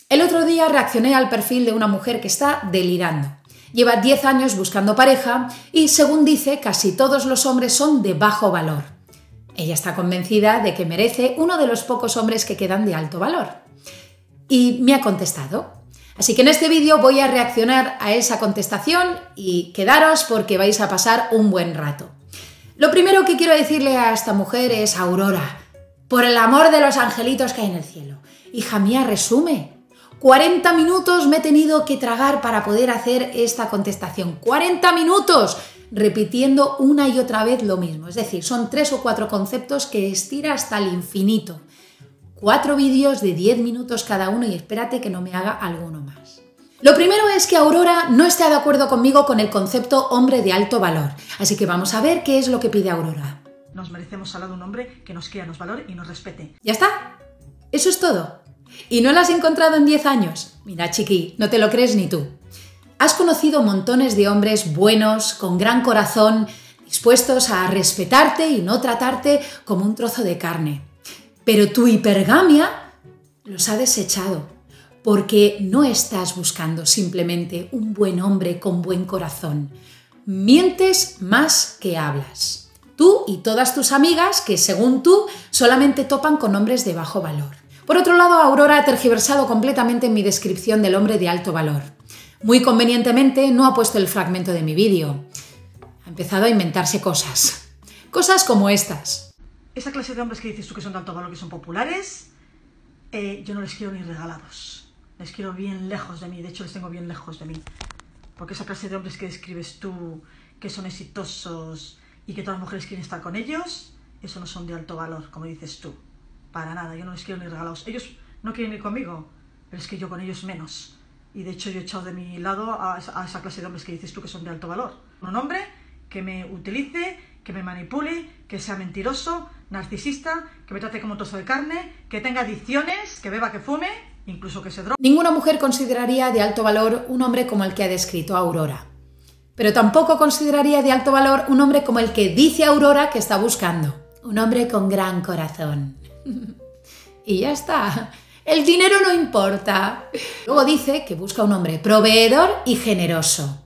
El otro día reaccioné al perfil de una mujer que está delirando. Lleva 10 años buscando pareja y, según dice, casi todos los hombres son de bajo valor. Ella está convencida de que merece uno de los pocos hombres que quedan de alto valor. Y me ha contestado. Así que en este vídeo voy a reaccionar a esa contestación y quedaros porque vais a pasar un buen rato. Lo primero que quiero decirle a esta mujer es: Aurora, por el amor de los angelitos que hay en el cielo, hija mía, resume. 40 minutos me he tenido que tragar para poder hacer esta contestación. 40 minutos repitiendo una y otra vez lo mismo. Es decir, son 3 o 4 conceptos que estira hasta el infinito. 4 vídeos de 10 minutos cada uno y espérate que no me haga alguno más. Lo primero es que Aurora no está de acuerdo conmigo con el concepto hombre de alto valor. Así que vamos a ver qué es lo que pide Aurora. Nos merecemos al lado de un hombre que nos quiera, nos valore y nos respete. ¿Ya está? Eso es todo. ¿Y no lo has encontrado en 10 años? Mira, chiqui, no te lo crees ni tú. Has conocido montones de hombres buenos, con gran corazón, dispuestos a respetarte y no tratarte como un trozo de carne. Pero tu hipergamia los ha desechado, porque no estás buscando simplemente un buen hombre con buen corazón. Mientes más que hablas. Tú y todas tus amigas que, según tú, solamente topan con hombres de bajo valor. Por otro lado, Aurora ha tergiversado completamente mi descripción del hombre de alto valor. Muy convenientemente no ha puesto el fragmento de mi vídeo. Ha empezado a inventarse cosas. Cosas como estas. Esa clase de hombres que dices tú que son de alto valor, que son populares, yo no les quiero ni regalados. Les quiero bien lejos de mí, de hecho les tengo bien lejos de mí. Porque esa clase de hombres que describes tú, que son exitosos y que todas las mujeres quieren estar con ellos, eso no son de alto valor, como dices tú. Para nada, yo no les quiero ni regalados. Ellos no quieren ir conmigo, pero es que yo con ellos menos. Y de hecho yo he echado de mi lado a esa clase de hombres que dices tú que son de alto valor. Un hombre que me utilice, que me manipule, que sea mentiroso, narcisista, que me trate como un trozo de carne, que tenga adicciones, que beba, que fume, incluso que se drogue. Ninguna mujer consideraría de alto valor un hombre como el que ha descrito Aurora. Pero tampoco consideraría de alto valor un hombre como el que dice Aurora que está buscando. Un hombre con gran corazón. Y ya está. El dinero no importa. Luego dice que busca un hombre proveedor y generoso.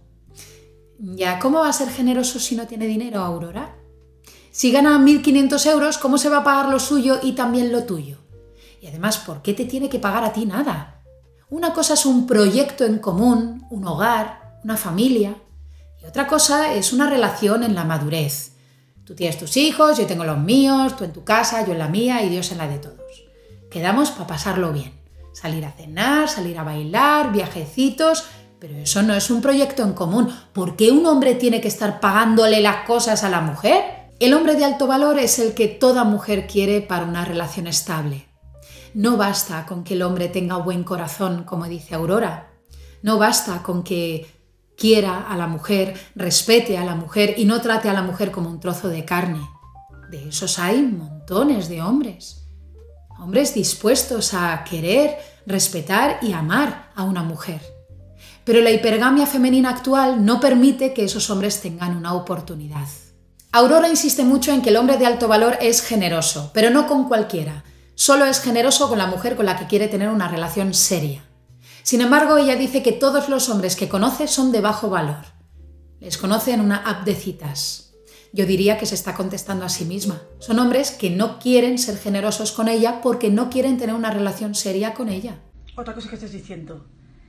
Ya, ¿cómo va a ser generoso si no tiene dinero, Aurora? Si gana 1.500 euros, ¿cómo se va a pagar lo suyo y también lo tuyo? Y además, ¿por qué te tiene que pagar a ti nada? Una cosa es un proyecto en común, un hogar, una familia. Y otra cosa es una relación en la madurez. Tú tienes tus hijos, yo tengo los míos, tú en tu casa, yo en la mía y Dios en la de todos. Quedamos para pasarlo bien. Salir a cenar, salir a bailar, viajecitos, pero eso no es un proyecto en común. ¿Por qué un hombre tiene que estar pagándole las cosas a la mujer? El hombre de alto valor es el que toda mujer quiere para una relación estable. No basta con que el hombre tenga buen corazón, como dice Aurora. No basta con que quiera a la mujer, respete a la mujer y no trate a la mujer como un trozo de carne. De esos hay montones de hombres. Hombres dispuestos a querer, respetar y amar a una mujer. Pero la hipergamia femenina actual no permite que esos hombres tengan una oportunidad. Aurora insiste mucho en que el hombre de alto valor es generoso, pero no con cualquiera. Solo es generoso con la mujer con la que quiere tener una relación seria. Sin embargo, ella dice que todos los hombres que conoce son de bajo valor. Les conoce en una app de citas. Yo diría que se está contestando a sí misma. Son hombres que no quieren ser generosos con ella porque no quieren tener una relación seria con ella. Otra cosa que estás diciendo,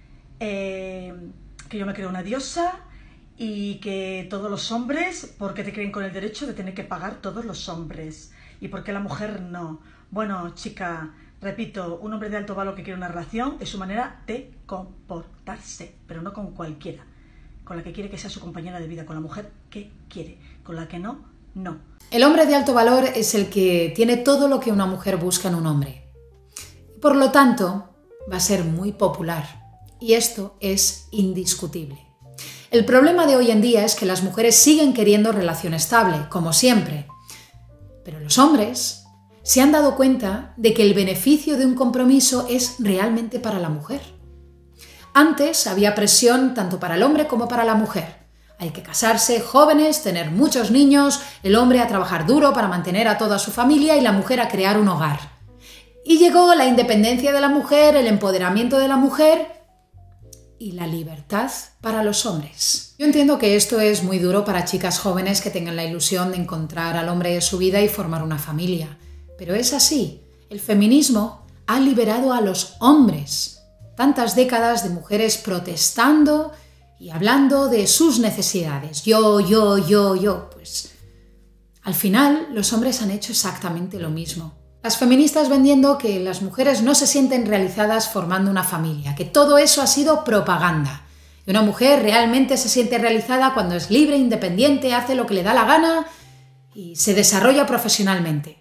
que yo me creo una diosa y que todos los hombres, ¿por qué te creen con el derecho de tener que pagar todos los hombres? ¿Y por qué la mujer no? Bueno, chica, repito, un hombre de alto valor que quiere una relación es su manera de comportarse, pero no con cualquiera. Con la que quiere que sea su compañera de vida, con la mujer que quiere, con la que no, no. El hombre de alto valor es el que tiene todo lo que una mujer busca en un hombre. Por lo tanto, va a ser muy popular. Y esto es indiscutible. El problema de hoy en día es que las mujeres siguen queriendo relación estable, como siempre. Pero los hombres se han dado cuenta de que el beneficio de un compromiso es realmente para la mujer. Antes había presión tanto para el hombre como para la mujer. Hay que casarse jóvenes, tener muchos niños, el hombre a trabajar duro para mantener a toda su familia y la mujer a crear un hogar. Y llegó la independencia de la mujer, el empoderamiento de la mujer y la libertad para los hombres. Yo entiendo que esto es muy duro para chicas jóvenes que tengan la ilusión de encontrar al hombre de su vida y formar una familia. Pero es así. El feminismo ha liberado a los hombres. Tantas décadas de mujeres protestando y hablando de sus necesidades. Yo. Pues al final los hombres han hecho exactamente lo mismo. Las feministas vendiendo que las mujeres no se sienten realizadas formando una familia, que todo eso ha sido propaganda. Y una mujer realmente se siente realizada cuando es libre, independiente, hace lo que le da la gana y se desarrolla profesionalmente.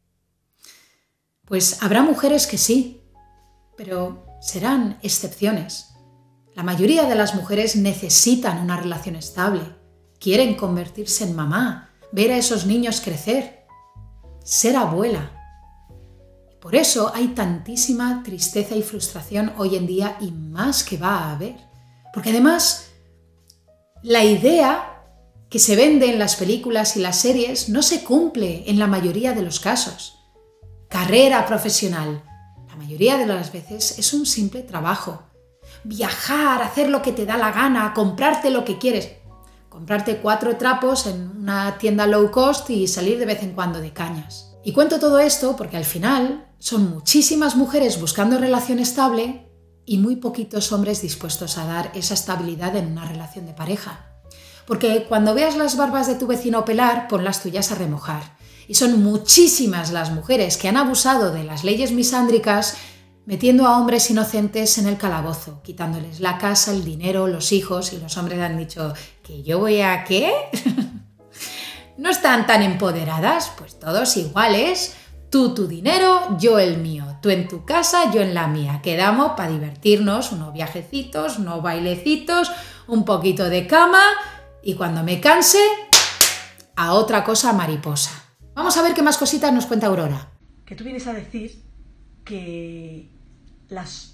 Pues habrá mujeres que sí, pero serán excepciones. La mayoría de las mujeres necesitan una relación estable, quieren convertirse en mamá, ver a esos niños crecer, ser abuela. Por eso hay tantísima tristeza y frustración hoy en día y más que va a haber. Porque además, la idea que se vende en las películas y las series no se cumple en la mayoría de los casos. Carrera profesional. La mayoría de las veces es un simple trabajo. Viajar, hacer lo que te da la gana, comprarte lo que quieres. Comprarte 4 trapos en una tienda low cost y salir de vez en cuando de cañas. Y cuento todo esto porque al final son muchísimas mujeres buscando relación estable y muy poquitos hombres dispuestos a dar esa estabilidad en una relación de pareja. Porque cuando veas las barbas de tu vecino pelar, pon las tuyas a remojar. Y son muchísimas las mujeres que han abusado de las leyes misándricas metiendo a hombres inocentes en el calabozo, quitándoles la casa, el dinero, los hijos, y los hombres han dicho ¿que yo voy a qué? ¿No están tan empoderadas? Pues todos iguales. Tú tu dinero, yo el mío. Tú en tu casa, yo en la mía. Quedamos para divertirnos, unos viajecitos, unos bailecitos, un poquito de cama y cuando me canse, a otra cosa mariposa. Vamos a ver qué más cositas nos cuenta Aurora. Que tú vienes a decir que las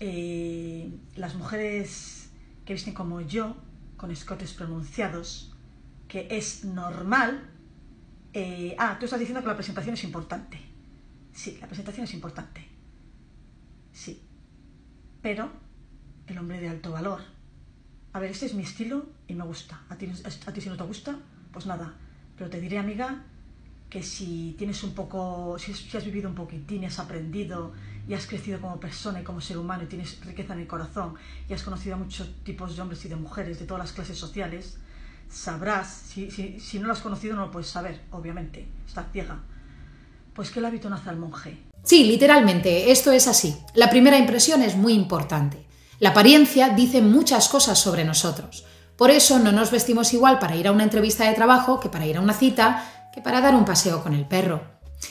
mujeres que visten como yo, con escotes pronunciados, que es normal. Tú estás diciendo que la presentación es importante. Sí, la presentación es importante. Sí. Pero el hombre de alto valor. A ver, este es mi estilo y me gusta. A ti si no te gusta, pues nada. Pero te diré, amiga, que si tienes un poco, si has vivido un poquitín y has aprendido y has crecido como persona y como ser humano y tienes riqueza en el corazón y has conocido a muchos tipos de hombres y de mujeres de todas las clases sociales, sabrás, si no lo has conocido no lo puedes saber, obviamente, estás ciega, pues que el hábito nace al monje. Sí, literalmente, esto es así. La primera impresión es muy importante. La apariencia dice muchas cosas sobre nosotros. Por eso no nos vestimos igual para ir a una entrevista de trabajo que para ir a una cita, que para dar un paseo con el perro.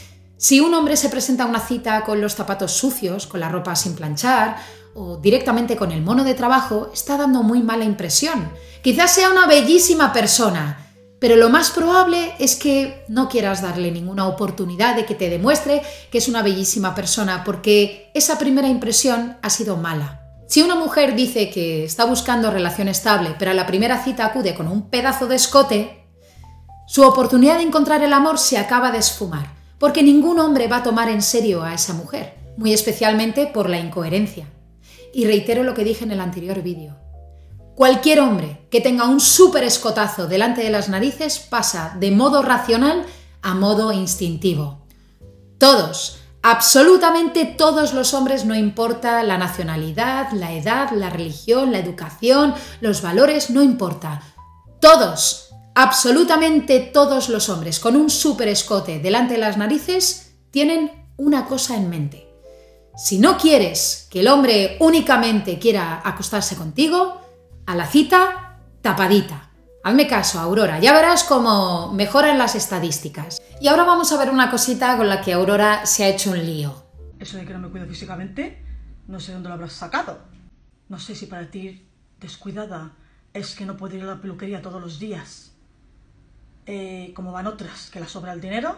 Si un hombre se presenta a una cita con los zapatos sucios, con la ropa sin planchar o directamente con el mono de trabajo, está dando muy mala impresión. Quizás sea una bellísima persona, pero lo más probable es que no quieras darle ninguna oportunidad de que te demuestre que es una bellísima persona, porque esa primera impresión ha sido mala. Si una mujer dice que está buscando relación estable, pero a la primera cita acude con un pedazo de escote, su oportunidad de encontrar el amor se acaba de esfumar, porque ningún hombre va a tomar en serio a esa mujer, muy especialmente por la incoherencia. Y reitero lo que dije en el anterior vídeo. Cualquier hombre que tenga un súper escotazo delante de las narices pasa de modo racional a modo instintivo. Todos, absolutamente todos los hombres, no importa la nacionalidad, la edad, la religión, la educación, los valores, no importa. Todos, absolutamente todos los hombres con un súper escote delante de las narices tienen una cosa en mente. Si no quieres que el hombre únicamente quiera acostarse contigo, a la cita, tapadita. Hazme caso, Aurora, ya verás cómo mejoran las estadísticas. Y ahora vamos a ver una cosita con la que Aurora se ha hecho un lío. Eso de que no me cuido físicamente, no sé dónde lo habrás sacado. No sé si para ti descuidada es que no puedo ir a la peluquería todos los días, como van otras, que las sobra el dinero.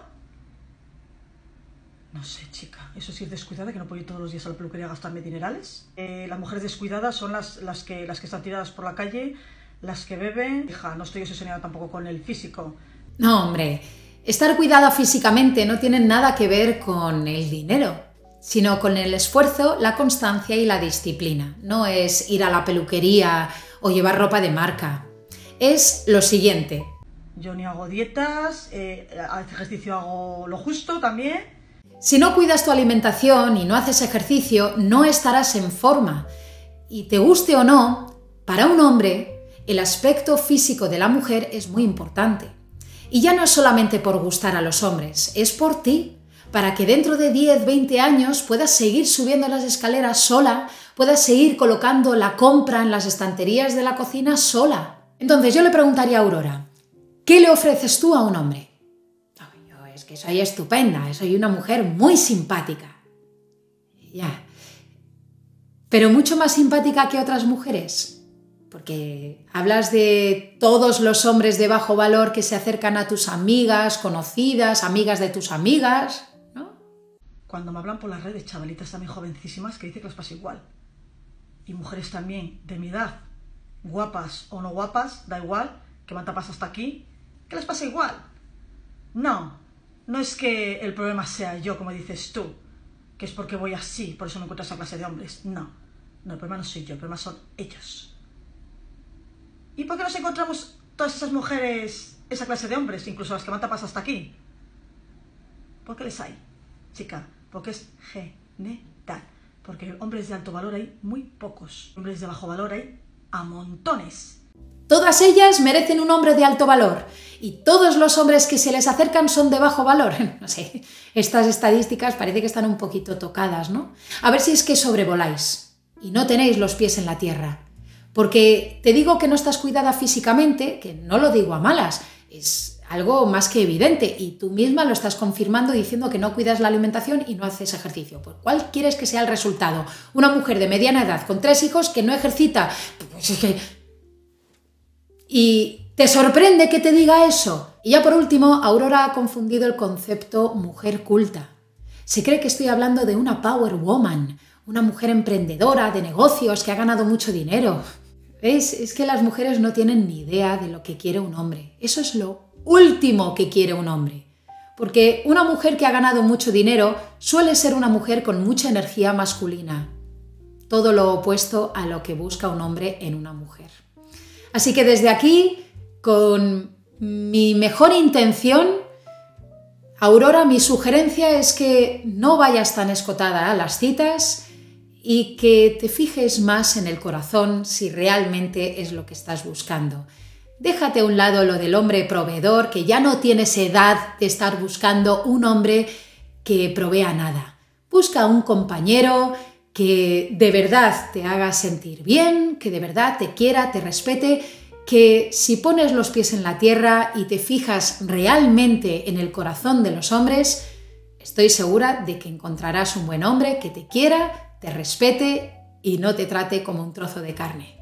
No sé, chica, eso sí es descuidada, que no puedo ir todos los días a la peluquería a gastarme dinerales. Las mujeres descuidadas son las que están tiradas por la calle, las que beben. Hija, no estoy obsesionada tampoco con el físico. No, hombre, estar cuidada físicamente no tiene nada que ver con el dinero. sino con el esfuerzo, la constancia y la disciplina. No es ir a la peluquería o llevar ropa de marca. Es lo siguiente. Yo ni hago dietas, hacer ejercicio hago lo justo también. Si no cuidas tu alimentación y no haces ejercicio, no estarás en forma. Y te guste o no, para un hombre, el aspecto físico de la mujer es muy importante. Y ya no es solamente por gustar a los hombres, es por ti, para que dentro de 10, 20 años puedas seguir subiendo las escaleras sola, puedas seguir colocando la compra en las estanterías de la cocina sola. Entonces yo le preguntaría a Aurora, ¿qué le ofreces tú a un hombre? Yo es que soy estupenda, soy una mujer muy simpática. Ya. Pero mucho más simpática que otras mujeres. Porque hablas de todos los hombres de bajo valor que se acercan a tus amigas, conocidas, amigas de tus amigas, ¿no? Cuando me hablan por las redes, chavalitas también jovencísimas, que dicen que les pasa igual. Y mujeres también de mi edad, guapas o no guapas, da igual, que van tapas hasta aquí, que les pasa igual. No es que el problema sea yo, como dices tú, que es porque voy así, por eso me encuentro esa clase de hombres. No, el problema no soy yo, el problema son ellos. ¿Y por qué nos encontramos todas esas mujeres, esa clase de hombres, incluso las que van tapas hasta aquí? ¿Por qué les hay, chica? Porque es general. Porque hombres de alto valor hay muy pocos. Hombres de bajo valor hay a montones. Todas ellas merecen un hombre de alto valor y todos los hombres que se les acercan son de bajo valor. No sé, estas estadísticas parece que están un poquito tocadas, ¿no? A ver si es que sobrevoláis y no tenéis los pies en la tierra. Porque te digo que no estás cuidada físicamente, que no lo digo a malas, es algo más que evidente y tú misma lo estás confirmando diciendo que no cuidas la alimentación y no haces ejercicio. Pues, ¿cuál quieres que sea el resultado? Una mujer de mediana edad con 3 hijos que no ejercita. Pues es que... ¿Y te sorprende que te diga eso? Y ya por último, Aurora ha confundido el concepto mujer culta. Se cree que estoy hablando de una power woman, una mujer emprendedora de negocios que ha ganado mucho dinero. ¿Veis? Es que las mujeres no tienen ni idea de lo que quiere un hombre. Eso es lo último que quiere un hombre. Porque una mujer que ha ganado mucho dinero suele ser una mujer con mucha energía masculina. Todo lo opuesto a lo que busca un hombre en una mujer. Así que desde aquí, con mi mejor intención, Aurora, mi sugerencia es que no vayas tan escotada a las citas y que te fijes más en el corazón si realmente es lo que estás buscando. Déjate a un lado lo del hombre proveedor, que ya no tienes edad de estar buscando un hombre que provea nada. Busca un compañero que de verdad te haga sentir bien, que de verdad te quiera, te respete, que si pones los pies en la tierra y te fijas realmente en el corazón de los hombres, estoy segura de que encontrarás un buen hombre que te quiera, te respete y no te trate como un trozo de carne.